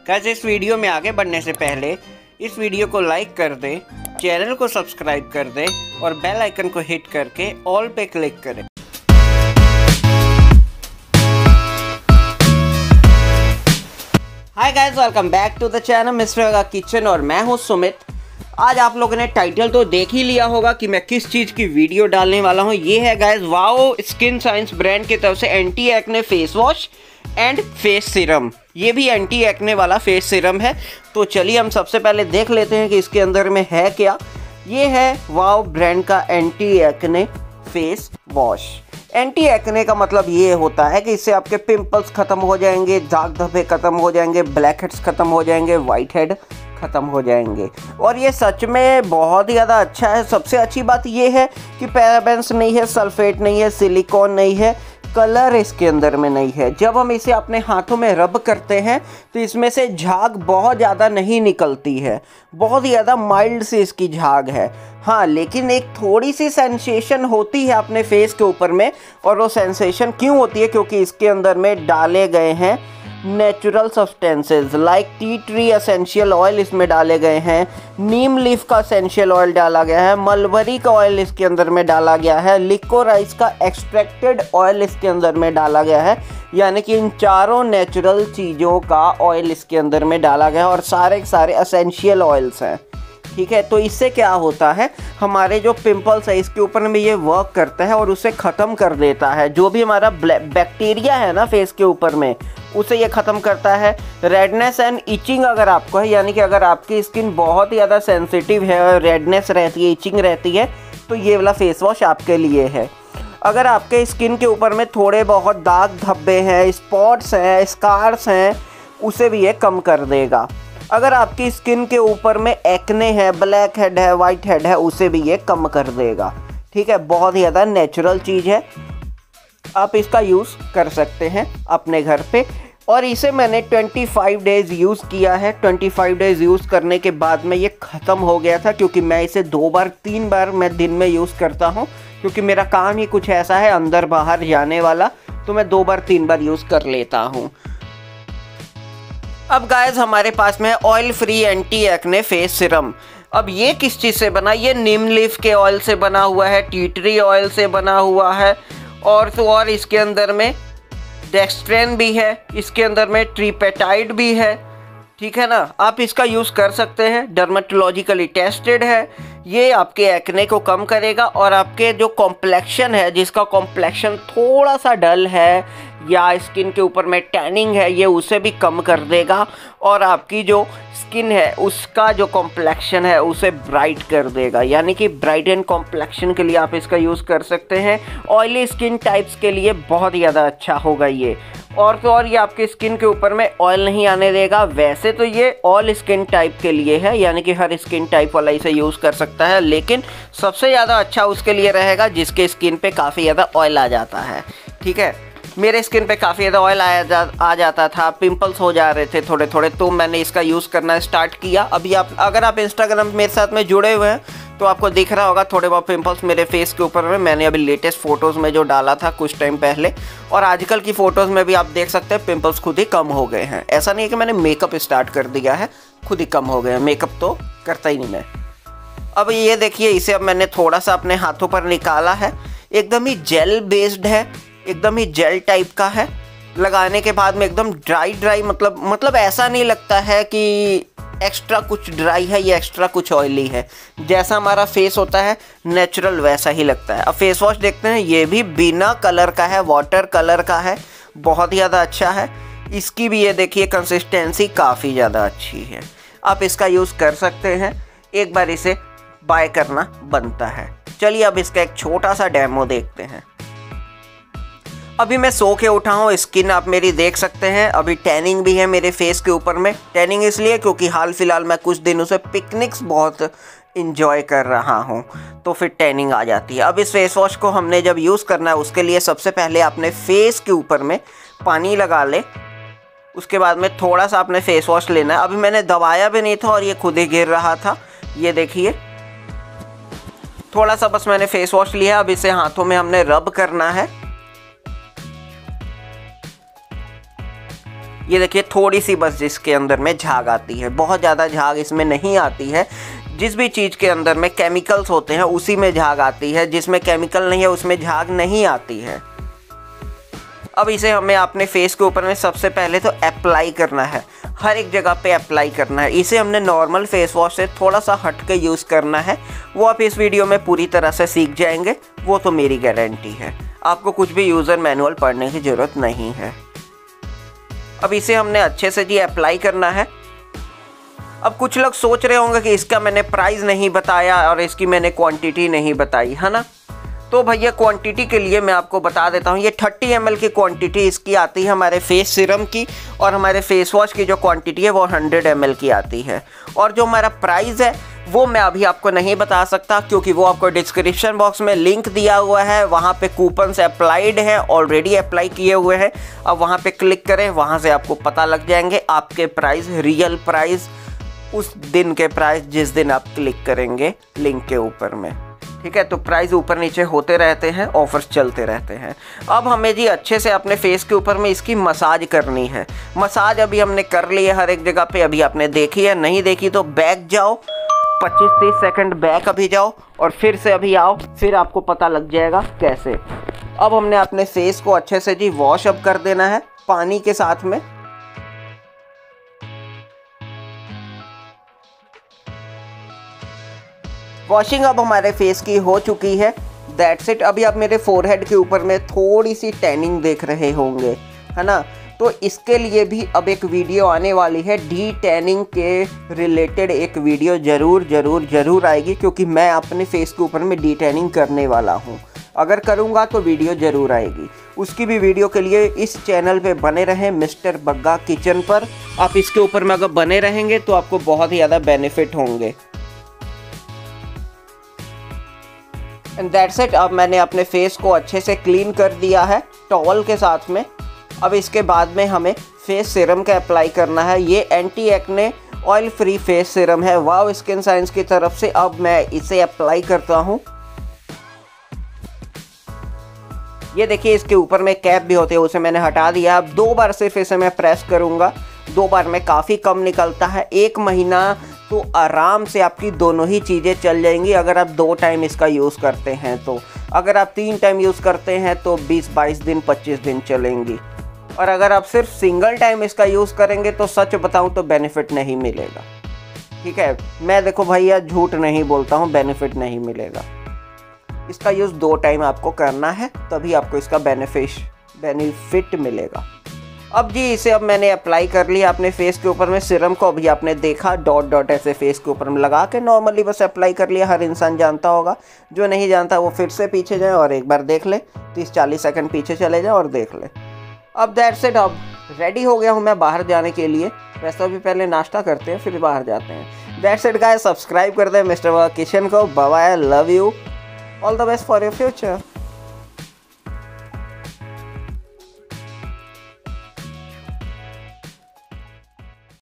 Guys इस video में आगे बढ़ने से पहले इस वीडियो को लाइक कर दें, चैनल को सब्सक्राइब कर दें और बेल आइकन को हिट करके ऑल पे क्लिक करें। Hi guys, welcome back to the channel mister yoga kitchen और मैं हूं सुमित। आज आप लोगों ने टाइटल तो देख ही लिया होगा कि मैं किस चीज़ की वीडियो डालने वाला हूं। ये है guys wow skin science brand की तरफ से anti acne face wash and face serum. ये भी एंटी एक्ने वाला फेस सीरम है। तो चलिए हम सबसे पहले देख लेते हैं कि इसके अंदर में है क्या। ये है वाओ ब्रांड का anti acne face wash. Anti acne का मतलब ये होता है कि इससे आपके पिंपल्स ख़त्म हो जाएंगे, दाग धब्बे ख़त्म हो जाएंगे, ब्लैक हेड्स ख़त्म हो जाएंगे, वाइट हेड ख़त्म हो जाएंगे। और ये सच में बहुत ही ज़्यादा अच्छा है। सबसे अच्छी बात ये है कि पैराबेंस नहीं है, सल्फेट नहीं है, सिलिकॉन नहीं है, कलर इसके अंदर में नहीं है। जब हम इसे अपने हाथों में रब करते हैं तो इसमें से झाग बहुत ज़्यादा नहीं निकलती है, बहुत ही ज़्यादा माइल्ड सी इसकी झाग है। हाँ, लेकिन एक थोड़ी सी सेंसेशन होती है अपने फेस के ऊपर में। और वो सेंसेशन क्यों होती है? क्योंकि इसके अंदर में डाले गए हैं natural substances like tea tree essential oil इसमें डाले गए हैं, नीम लीफ का एसेंशियल ऑयल डाला गया है, मलबरी का ऑयल इसके अंदर में डाला गया है, लिकोराइस का एक्सट्रैक्टेड ऑयल इसके अंदर में डाला गया है। यानी कि इन चारों नेचुरल चीज़ों का ऑयल इसके अंदर में डाला गया है और सारे एसेंशियल ऑयल्स हैं। ठीक है, तो इससे क्या होता है, हमारे जो पिंपल्स है इसके ऊपर में ये वर्क करता है और उसे ख़त्म कर देता है। जो भी हमारा बैक्टीरिया है ना फेस के ऊपर में, उसे ये ख़त्म करता है। रेडनेस एंड इचिंग अगर आपको है, यानी कि अगर आपकी स्किन बहुत ही ज़्यादा सेंसिटिव है और रेडनेस रहती है, इचिंग रहती है, तो ये वाला फेस वॉश आपके लिए है। अगर आपके स्किन के ऊपर में थोड़े बहुत दाग धब्बे हैं, स्पॉट्स हैं, स्कार्स हैं, उसे भी ये कम कर देगा। अगर आपकी स्किन के ऊपर में एक्ने है, ब्लैक हेड है, वाइट हेड है, उसे भी ये कम कर देगा। ठीक है, बहुत ही ज़्यादा नेचुरल चीज़ है। आप इसका यूज़ कर सकते हैं अपने घर पे। और इसे मैंने 25 डेज़ यूज़ किया है। 25 डेज़ यूज़ करने के बाद में ये ख़त्म हो गया था, क्योंकि मैं इसे 2-3 बार मैं दिन में यूज़ करता हूँ, क्योंकि मेरा काम ही कुछ ऐसा है अंदर बाहर जाने वाला, तो मैं 2-3 बार यूज़ कर लेता हूँ। अब गाइस हमारे पास में oil free anti acne face serum. अब ये किस चीज़ से बना? ये नीम लीफ के ऑयल से बना हुआ है, टी ट्री ऑयल से बना हुआ है, और तो और इसके अंदर में डेक्स्ट्रेन भी है, इसके अंदर में ट्रीपेटाइड भी है। ठीक है ना, आप इसका यूज़ कर सकते हैं, डर्मेटोलॉजिकली टेस्टेड है। ये आपके एक्ने को कम करेगा और आपके जो कॉम्प्लेक्शन है, जिसका कॉम्प्लेक्शन थोड़ा सा डल है या स्किन के ऊपर में टैनिंग है, ये उसे भी कम कर देगा। और आपकी जो स्किन है उसका जो कॉम्प्लेक्शन है उसे ब्राइट कर देगा। यानी कि ब्राइट एंड कॉम्प्लेक्शन के लिए आप इसका यूज़ कर सकते हैं। ऑयली स्किन टाइप्स के लिए बहुत ही ज़्यादा अच्छा होगा ये। और तो और ये आपके स्किन के ऊपर में ऑयल नहीं आने देगा। वैसे तो ये ऑल स्किन टाइप के लिए है, यानी कि हर स्किन टाइप वाला इसे यूज़ कर सकता है, लेकिन सबसे ज़्यादा अच्छा उसके लिए रहेगा जिसके स्किन पे काफ़ी ज़्यादा ऑयल आ जाता है। ठीक है, मेरे स्किन पे काफ़ी ज़्यादा ऑयल आ जाता था, पिंपल्स हो जा रहे थे थोड़े थोड़े, तो मैंने इसका यूज़ करना स्टार्ट किया। अभी अगर आप इंस्टाग्राम मेरे साथ में जुड़े हुए हैं तो आपको दिख रहा होगा थोड़े बहुत पिंपल्स मेरे फेस के ऊपर में। मैंने अभी लेटेस्ट फ़ोटोज़ में जो डाला था कुछ टाइम पहले, और आजकल की फ़ोटोज़ में भी आप देख सकते हैं पिंपल्स खुद ही कम हो गए हैं। ऐसा नहीं है कि मैंने मेकअप स्टार्ट कर दिया है, खुद ही कम हो गए हैं। मेकअप तो करता ही नहीं मैं। अब ये देखिए, इसे अब मैंने थोड़ा सा अपने हाथों पर निकाला है। एकदम ही जेल बेस्ड है, एकदम ही जेल टाइप का है। लगाने के बाद में एकदम ड्राई मतलब ऐसा नहीं लगता है कि एक्स्ट्रा कुछ ड्राई है या एक्स्ट्रा कुछ ऑयली है। जैसा हमारा फेस होता है नेचुरल, वैसा ही लगता है। अब फेस वॉश देखते हैं, ये भी बिना कलर का है, वाटर कलर का है, बहुत ही ज़्यादा अच्छा है। इसकी भी ये देखिए कंसिस्टेंसी काफ़ी ज़्यादा अच्छी है। आप इसका यूज़ कर सकते हैं, एक बार इसे बाय करना बनता है। चलिए अब इसका एक छोटा सा डेमो देखते हैं। अभी मैं सो के उठा हूँ, स्किन आप मेरी देख सकते हैं। अभी टैनिंग भी है मेरे फेस के ऊपर में। टैनिंग इसलिए क्योंकि हाल फिलहाल मैं कुछ दिनों से पिकनिक्स बहुत इंजॉय कर रहा हूँ, तो फिर टैनिंग आ जाती है। अब इस फेस वॉश को हमने जब यूज़ करना है, उसके लिए सबसे पहले अपने फेस के ऊपर में पानी लगा ले। उसके बाद में थोड़ा सा अपने फेस वॉश लेना है। अभी मैंने दबाया भी नहीं था और ये खुद ही गिर रहा था। ये देखिए, थोड़ा सा बस मैंने फेस वॉश लिया। अब इसे हाथों में हमने रब करना है। ये देखिए थोड़ी सी बस जिसके अंदर में झाग आती है, बहुत ज़्यादा झाग इसमें नहीं आती है। जिस भी चीज़ के अंदर में केमिकल्स होते हैं उसी में झाग आती है, जिसमें केमिकल नहीं है उसमें झाग नहीं आती है। अब इसे हमें अपने फेस के ऊपर में सबसे पहले तो अप्लाई करना है, हर एक जगह पे अप्लाई करना है। इसे हमने नॉर्मल फेस वॉश से थोड़ा सा हट के यूज़ करना है, वो आप इस वीडियो में पूरी तरह से सीख जाएंगे, वो तो मेरी गारंटी है। आपको कुछ भी यूज़र मैनुअल पढ़ने की ज़रूरत नहीं है। अब इसे हमने अच्छे से जी अप्लाई करना है। अब कुछ लोग सोच रहे होंगे कि इसका मैंने प्राइस नहीं बताया और इसकी मैंने क्वांटिटी नहीं बताई, है ना। तो भैया क्वांटिटी के लिए मैं आपको बता देता हूँ, ये 30 ml की क्वांटिटी इसकी आती है हमारे फेस सीरम की, और हमारे फेस वॉश की जो क्वांटिटी है वो 100 ml की आती है। और जो हमारा प्राइस है वो मैं अभी आपको नहीं बता सकता, क्योंकि वो आपको डिस्क्रिप्शन बॉक्स में लिंक दिया हुआ है, वहाँ पे कूपन से अप्लाइड हैं, ऑलरेडी अप्लाई किए हुए हैं। अब वहाँ पे क्लिक करें, वहाँ से आपको पता लग जाएंगे आपके प्राइस, रियल प्राइस, उस दिन के प्राइस जिस दिन आप क्लिक करेंगे लिंक के ऊपर में, ठीक है। तो प्राइस ऊपर नीचे होते रहते हैं, ऑफर्स चलते रहते हैं। अब हमें जी अच्छे से अपने फेस के ऊपर में इसकी मसाज करनी है। मसाज अभी हमने कर ली है हर एक जगह पे, अभी आपने देखी है, नहीं देखी तो बैक जाओ, 25-30 सेकंड बैक अभी जाओ और फिर से अभी आओ, फिर आपको पता लग जाएगा कैसे। अब हमने अपने फेस को अच्छे से जी वॉश अप कर देना है पानी के साथ में। वॉशिंग अब हमारे फेस की हो चुकी है, दैट्स इट। अभी आप मेरे फोरहेड के ऊपर में थोड़ी सी टैनिंग देख रहे होंगे, है ना। तो इसके लिए भी अब एक वीडियो आने वाली है, डी टैनिंग के रिलेटेड एक वीडियो ज़रूर आएगी, क्योंकि मैं अपने फेस के ऊपर में डी टैनिंग करने वाला हूँ। अगर करूँगा तो वीडियो ज़रूर आएगी। उसकी भी वीडियो के लिए इस चैनल पे बने रहें, मिस्टर बग्गा किचन पर। आप इसके ऊपर में अगर बने रहेंगे तो आपको बहुत ही ज़्यादा बेनिफिट होंगे। And that's it. अब मैंने अपने फेस को अच्छे से क्लीन कर दिया है टॉवल के साथ में। अब इसके बाद में हमें फेस सीरम का अप्लाई करना है। ये anti acne oil free face serum है, वाव स्किन साइंस की तरफ से। अब मैं इसे अप्लाई करता हूँ। ये देखिए इसके ऊपर में कैप भी होती है, उसे मैंने हटा दिया। अब 2 बार सिर्फ इसे मैं प्रेस करूँगा, 2 बार में काफ़ी कम निकलता है। 1 महीना तो आराम से आपकी दोनों ही चीज़ें चल जाएंगी, अगर आप 2 टाइम इसका यूज़ करते हैं तो। अगर आप 3 टाइम यूज़ करते हैं तो 20-22 दिन 25 दिन चलेंगी। और अगर आप सिर्फ सिंगल टाइम इसका यूज़ करेंगे तो सच बताऊं तो बेनिफिट नहीं मिलेगा, ठीक है। मैं देखो भैया झूठ नहीं बोलता हूं, बेनिफिट नहीं मिलेगा। इसका यूज़ 2 टाइम आपको करना है, तभी आपको इसका बेनिफिट मिलेगा। अब जी इसे अब मैंने अप्लाई कर लिया अपने फेस के ऊपर में सीरम को। अभी आपने देखा डॉट ऐसे फेस के ऊपर में लगा के नॉर्मली बस अप्लाई कर लिया। हर इंसान जानता होगा, जो नहीं जानता वो फिर से पीछे जाए और एक बार देख ले, 30-40 सेकंड पीछे चले जाए और देख ले। अब दैट्स इट। अब रेडी हो गया हूँ मैं बाहर जाने के लिए। वैसे अभी पहले नाश्ता करते हैं फिर बाहर जाते हैं। दैट्स इट गाइस, सब्सक्राइब कर दें मिस्टर बग्गा किचन को। Bye bye, love you, all the best for your future.